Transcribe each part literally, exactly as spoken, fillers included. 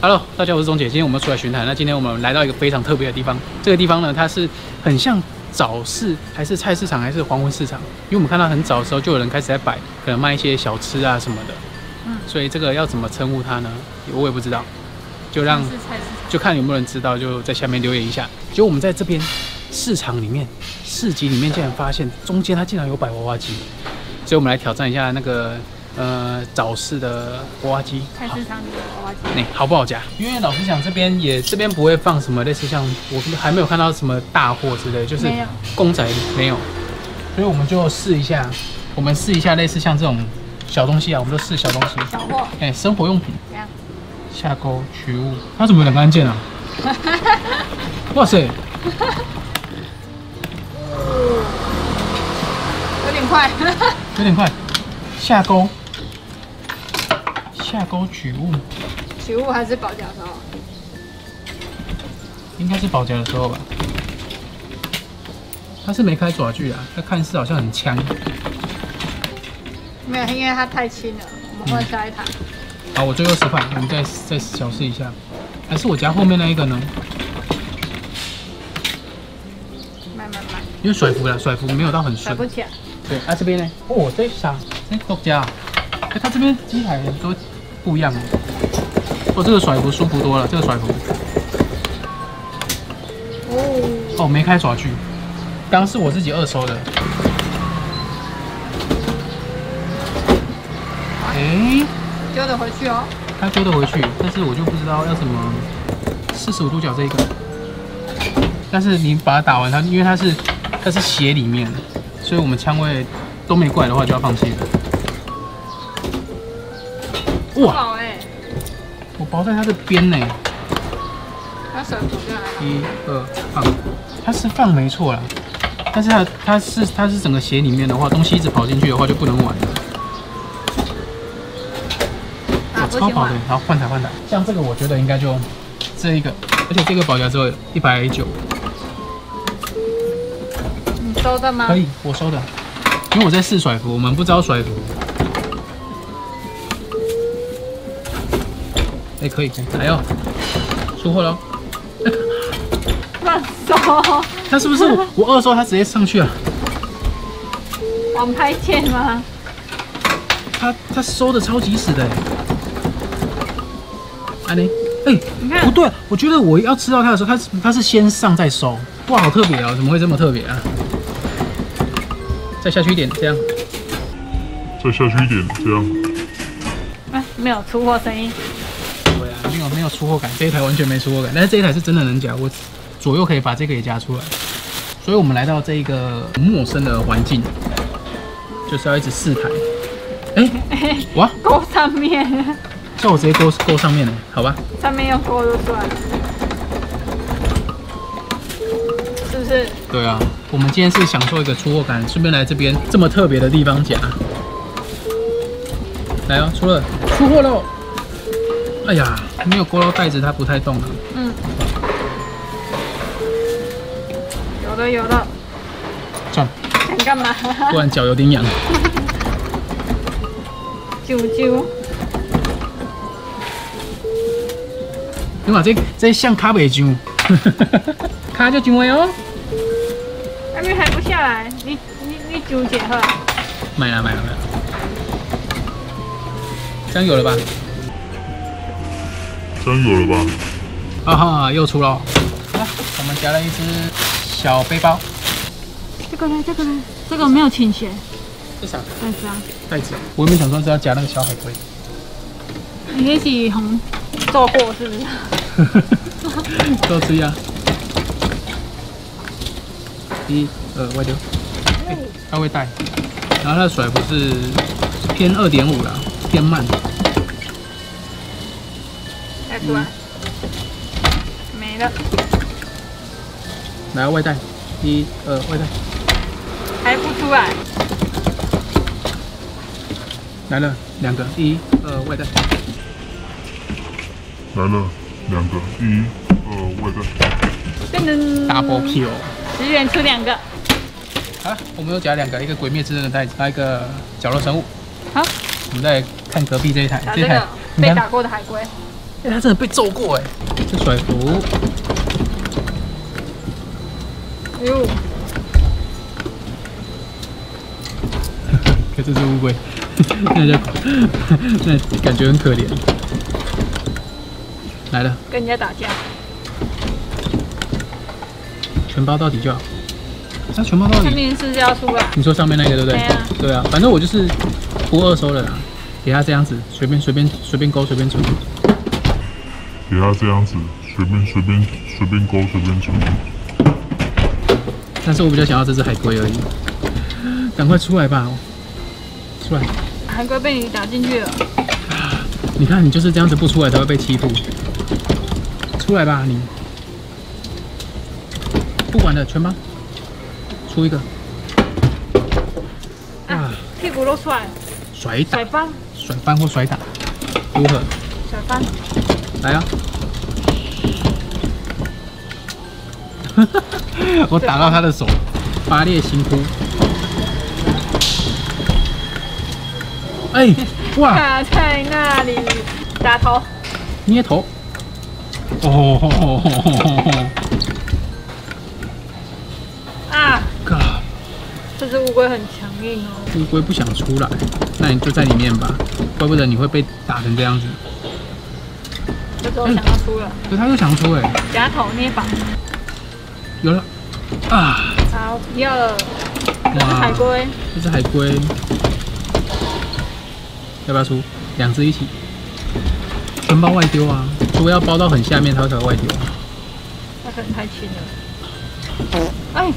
Hello， 大家好，我是钟姐。今天我们出来巡台，那今天我们来到一个非常特别的地方。这个地方呢，它是很像早市，还是菜市场，还是黄昏市场？因为我们看到很早的时候，就有人开始在摆，可能卖一些小吃啊什么的。嗯，所以这个要怎么称呼它呢？我也不知道，就让就看有没有人知道，就在下面留言一下。就我们在这边市场里面、市集里面，竟然发现中间它竟然有摆娃娃机，所以我们来挑战一下那个。 呃，早市的娃娃机， 菜市场里的娃娃机， 那、欸、好不好夹？因为老实讲，这边也这边不会放什么类似像我还没有看到什么大货之类，就是公仔没有，所以我们就试一下，我们试一下类似像这种小东西啊，我们都试小东西， 小货， 哎、欸，生活用品， 这样， 下钩取物，它怎么有两个按键啊？哇塞， 有点快， 有点快，下钩。 下钩取物， 取物还是保夹的时候？ 应该是保夹的时候吧。他是没开爪具啊，他看似好像很呛。 没有，因为它太轻了，我们换下一台。 嗯、好，我最后十块，我们再再小试一下。还是我夹后面那一个呢？ 慢慢慢。 因为甩幅了，甩幅没有到很顺。 甩不起来。对， 啊这边呢？哦，这啥？这独家。哎，它这边机台都。 不一样哦，这个甩幅舒服多了，这个甩幅。哦，哦，没开爪具，刚是我自己二收的。哎， 丢得回去哦。 它丢得回去，但是我就不知道要怎么四十五度角这一个。但是你把它打完，它因为它是它是斜里面，所以我们枪位都没过来的话就要放弃了。 哇！哎、欸，我包在它的边呢。 它水壶就还好。一二放，它是放没错啦，但是它它是它是整个鞋里面的话，东西一直跑进去的话就不能玩了。啊、超跑的，然后换台换台。像这个我觉得应该就这一个，而且这个保夹只有一百九。 你收的吗？ 可以，我收的，因为我在试甩幅，我们不知道甩幅。 哎、欸，可以，来哦，出货喽！ 乱收， 他是不是我我二收，他直接上去了？ 网拍键吗？ 他他收的超及时的哎！安妮，哎，不对，我觉得我要吃到它的时候，它是它是先上再收，哇，好特别啊！怎么会这么特别啊？再下去一点，这样。 再下去一点，这样。 哎，没有出货声音。 没有没有出货感，这一台完全没出货感，但是这一台是真的能夹，我左右可以把这个也夹出来。所以我们来到这一个陌生的环境，就是要一直试台。哎、欸，哇， 勾上面， 叫我直接勾勾上面了，好吧？ 上面用勾就算了，是不是？ 对啊，我们今天是享受一个出货感，顺便来这边这么特别的地方夹。来哦，出了，出货喽！ 哎呀，没有勾到袋子，它不太动了。嗯， 有了有了， 转。 想干嘛？ 不然脚有点痒。 啾啾。 你看这这像卡袂上，卡就上的哦。 还没还不下来，你你你纠结呵。 买了买了买了，这样有了吧？ 真有了吧？ 啊哈，又出了！啊，我们夹了一只小背包。 这个呢？这个呢？这个没有倾斜。 这啥？ 袋子啊。 袋子。我原本想说是要夹那个小海龟。 你那是红做过是不是？ 都吃呀。一、二，外丢。哎，它会带。然后它的甩幅是偏二点五啦，偏慢。 带出来，没了。 来外带，一、二，外带。 还不出来。 来了两个，一、二，外带。 来了两个，一、二，外带。 噔噔 ，double kill。 十元出两个。 好，我们又夹两个，一个鬼灭之刃的袋子，还有一个角落生物。 好， 我们再看隔壁这一台， 这一台被打过的海龟。 哎、他真的被揍过哎！这甩服， 哎呦， 可这只乌龟，那就那感觉很可怜。来了， 跟人家打架， 全包到底就好。那全包到底， 上面是不是要出来？ 你说上面那个对不对？ 对啊。 对啊，反正我就是铺二收的啦，给他这样子，随便随便随便勾随便存。 给他这样子，随便随便随便勾随便存。 但是我比较想要这只海龟而已，赶快出来吧，出来！ 海龟被你打进去了。 你看你就是这样子不出来才会被欺负，出来吧你！不管了，全包，出一个。 啊，屁股露出来， 甩打甩、翻， 甩翻或甩打，如何？ 甩翻。 来啊！我打到他的手，发裂心哭。哎，哇！ 卡在那里，打头， 捏头。哦吼吼吼吼吼！ 啊！ God， 这只乌龟很强硬哦。 乌龟不想出来，那你就在里面吧，怪不得你会被打成这样子。 这时候想要出了， 可他又想出哎， 夹头捏膀。 有了啊！ 好，要了。这是海龟， 这只海龟，要不要出？两只一起，全包外丢啊！除非要包到很下面，它才会外丢。 那可能太轻了。哎，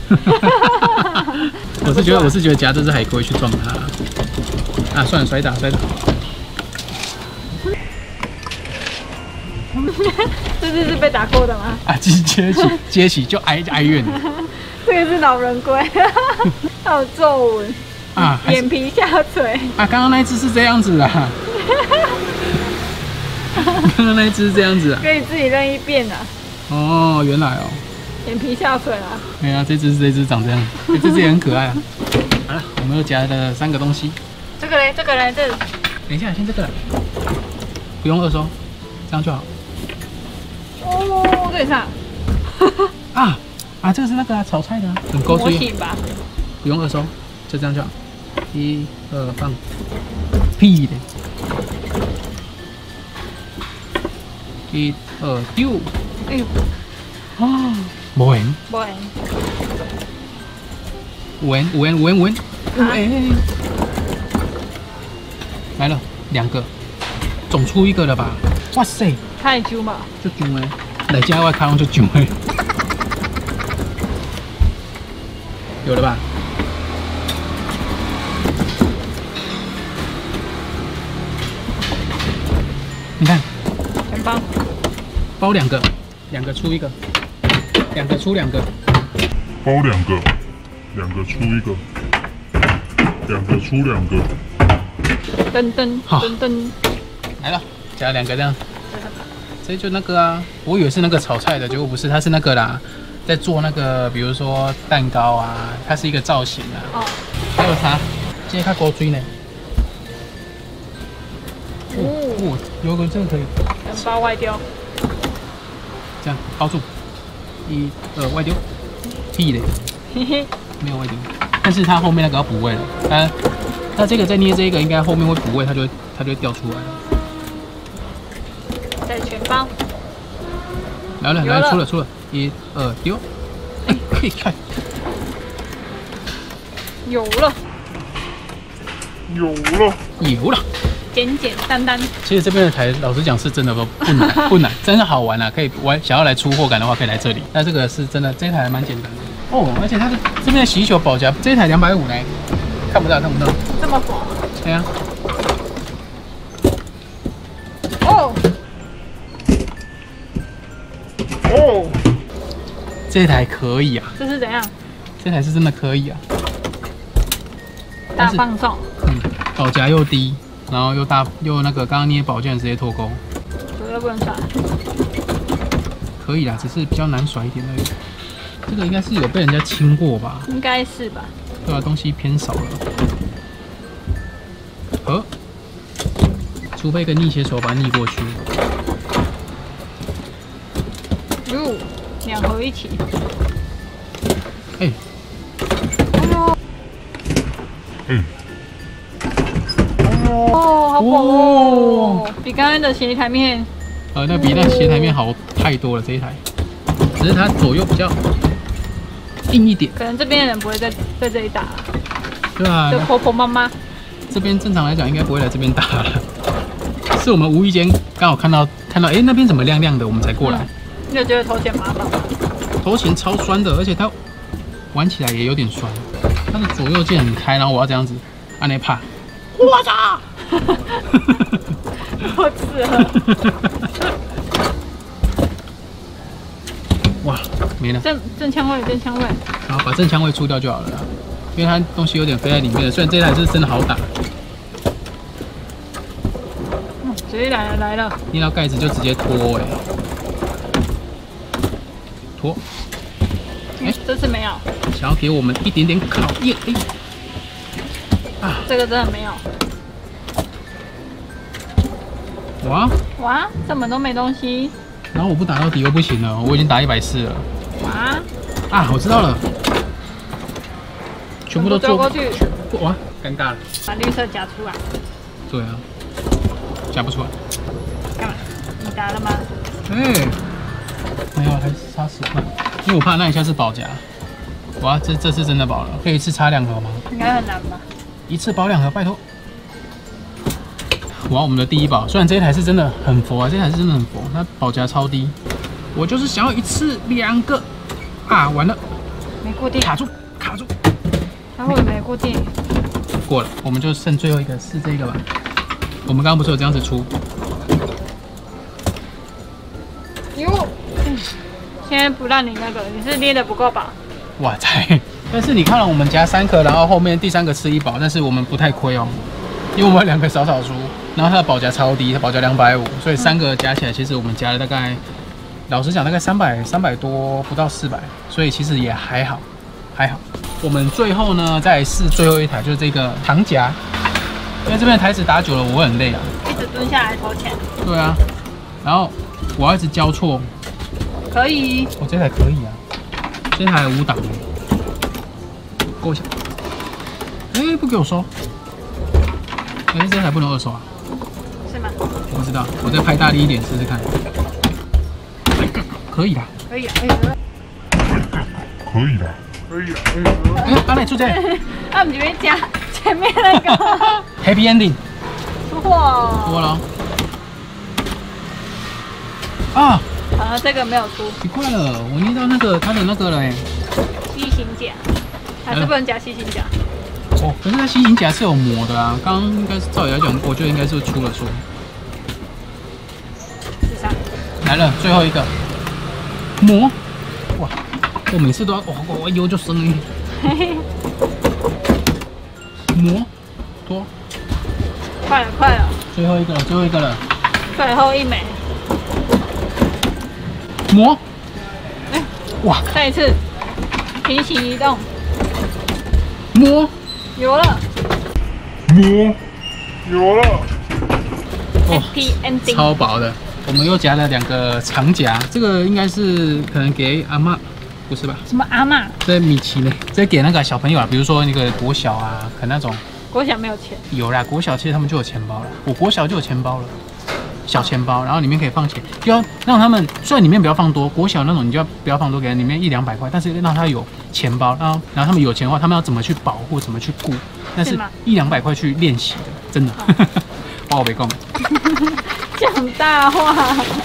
我是觉得，我是觉得夹这只海龟去撞它。啊，算了，甩打甩打。 这只是被打过的吗？ 啊，接接起接起就哀哀怨这个是老人龟，还有皱纹啊， 眼皮下垂。 啊，刚刚那一只是这样子啊，刚刚那一只是这样子啊。 可以自己任意变啊。 哦，原来哦。 眼皮下垂啊。 对啊，这只这只长这样，欸、这只也很可爱啊。好了，我们又夹了三个东西。 这个嘞，这个嘞，这个。 等一下，先这个来，不用二收，这样就好。 哦，对上。 啊啊，这个是那个、啊、炒菜的、啊，很勾模型吧？ 不用二收，就这样就好。一二放，屁的。一二丢。 哎呦， 啊，无缘， 不然。 无缘，无缘，无缘，无缘，无缘。来了，两个，总出一个了吧？哇塞！ 太久嘛。 就囧哎，来家外开龙就囧哎。有了吧？你看， 全包。 包两个，两个出一个，两个出两个。 包两个，两个出一个，两个出两个。 噔噔噔噔， 来了，加了两个这样。这就那个啊，我以为是那个炒菜的，结果不是，它是那个啦，在做那个，比如说蛋糕啊，它是一个造型啊。哦。还有它，今天看锅追呢。哦哦，有个这个可以。 全包外丢。 这样包住，一二外丢，屁的， 嘿嘿， 没有外丢，但是它后面那个要补位了，它它这个再捏这个，应该后面会补位，它就会它就会掉出来了。 再全包。 来了来了，出了出了，一二丢，哎，可以看， 有了， 有了， 有了。 简简单单。 其实这边的台，老实讲是真的不不难不难，真的好玩啊！可以玩，想要来出货感的话，可以来这里。那这个是真的，这一台还蛮简单的哦，而且它的这边的洗衣球保夹，这一台两百五呢，看不到看不到。 这么薄？ 对呀。 哦哦， 这台可以啊， 这是怎样？ 这台是真的可以啊， 大放送。 嗯，保夹又低。然后又大又那个，刚刚捏宝剑直接脱钩， 左右不能甩， 可以啦，只是比较难甩一点而已。这个应该是有被人家清过吧？ 应该是吧？ 对啊，东西偏少了。呃，除非一个逆切手把它逆过去。 哟，两盒一起。 哎、 哎呦， 哎， 哦，好饱哦，比刚刚的斜台面， 呃，那比那斜台面好太多了这一台，只是它左右比较硬一点。 可能这边的人不会在在这里打， 对啊， 就婆婆妈妈。 这边正常来讲应该不会来这边打了，是我们无意间刚好看到看到，哎、那边怎么亮亮的，我们才过来。 你有觉得头前麻烦吗？ 头前超酸的，而且它玩起来也有点酸。它的左右键很开，然后我要这样子按那怕，我操！ 好适合。 哇，没了。 正正枪位，正枪位。 然后把正枪位出掉就好了啦，因为它东西有点飞在里面的。虽然这台是真的好打， 嗯，直接来了来了。 捏到盖子就直接脱哎、脱。 哎、欸，这次没有。 想要给我们一点点考验哎、 啊，这个真的没有。 哇哇，这么都没东西。 然后我不打到底又不行了，我已经打一百四了。 哇啊，我知道了，全部都做过去。 哇，尴尬了。 把绿色夹出来。 对啊，夹不出来。 干嘛？你打了吗？ 哎、欸，没有，还是差十块，因为我怕那一下是保夹。哇，这这次真的保了，可以一次插两盒吗？ 应该很难吧？ 一次保两盒，拜托。哇，我们的第一保，虽然这一台是真的很佛啊，这台是真的很佛，它保夹超低。我就是想要一次两个啊，完了， 没固定， 卡住，卡住。 它会没固定。 过了，我们就剩最后一个是这个吧。我们刚刚不是有这样子出？ 哟，嗯，现在不让你那个，你是捏的不够饱。 哇塞！但是你看了我们夹三颗，然后后面第三个吃一饱，但是我们不太亏哦，因为我们两个少少出，然后它的保夹超低，它保夹两百五，所以三个加起来，其实我们夹了大概，老实讲大概三百三百多，不到四百，所以其实也还好，还好。我们最后呢再试最后一台，就是这个糖夹，因为这边的台子打久了我会很累啊， 一直蹲下来投钱。对啊，然后我要一直交错， 可以， 我、哦、这台可以啊，这台五档哎。够一下，哎、欸，不给我收，哎、欸，这台不能二收啊？ 是吗？ 我不知道，我再拍大力一点试试看。可以的， 可以啊，可以的， 可以的，可以的，可以的。 哎，阿奶出这， 那我们这边加前面那个 Happy Ending， 哇， 多了啊！ 啊，这个没有出， 奇怪了，我捏到那个它的那个了哎， 西行甲。还是不能夹西行甲哦，可是它西行甲是有膜的啊。刚刚应该是照理来讲，我觉得应该是出了错。 是啥？ 来了，最后一个膜。哇，我每次都要哇哇油就生了。膜，脱。 快了，快了。 最后一个了，最后一个了。 最后一枚。 膜。 哎、欸， 哇！ 再一次，平行移动。 摸有了， 摸有了， 哦 ，Happy Ending， 超薄的。我们又夹了两个长夹，这个应该是可能给阿嬷，不是吧？ 什么阿嬷？ 这米奇呢？这给那个小朋友啊，比如说那个国小啊，可能那种。 国小没有钱。 有啦，国小其实他们就有钱包了。我国小就有钱包了，小钱包，然后里面可以放钱，就要让他们虽然里面不要放多，国小那种你就要不要放多，给里面一两百块，但是让他有钱包，然后然后他们有钱的话，他们要怎么去保护，怎么去顾，但是一两百块去练习的，真的。话我别讲。 讲大话。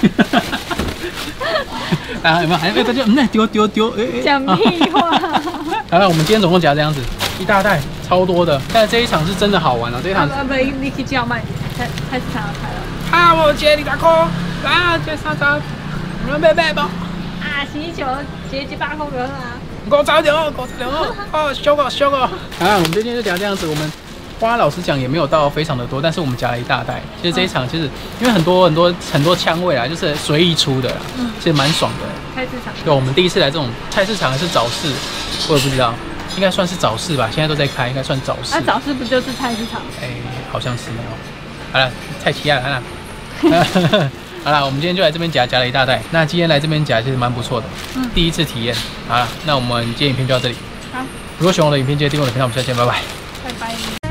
啊，有没有？哎，大家嗯，丢丢丢，哎， 讲屁话。 好了，我们今天总共夹这样子，一大袋，超多的。但是这一场是真的好玩了，这一场。 啊不，你去叫卖，开开始场开了。 啊，我接你大哥，啊，接三三，我们买买吧。 啊，洗球接几百块个啊。 五十条，五十条，哦，小个小个。啊，我们今天就夹这样子，我们花老实讲也没有到非常的多，但是我们夹了一大袋。其实这一场其实因为很多很多很多枪位啊，就是随意出的啦，嗯、其实蛮爽的。 菜市场。对， 我们第一次来这种菜市场还是早市，我也不知道，应该算是早市吧，现在都在开，应该算早市。 那、啊、早市不就是菜市场？ 哎、欸，好像是哦。好了，菜齐啊，来了。 好了，我们今天就来这边夹，夹了一大袋。那今天来这边夹其实蛮不错的，嗯，第一次体验。好了，那我们今天影片就到这里。 好， 如果喜欢我的影片，记得订阅我的频道，我们下次见，拜拜。 拜拜。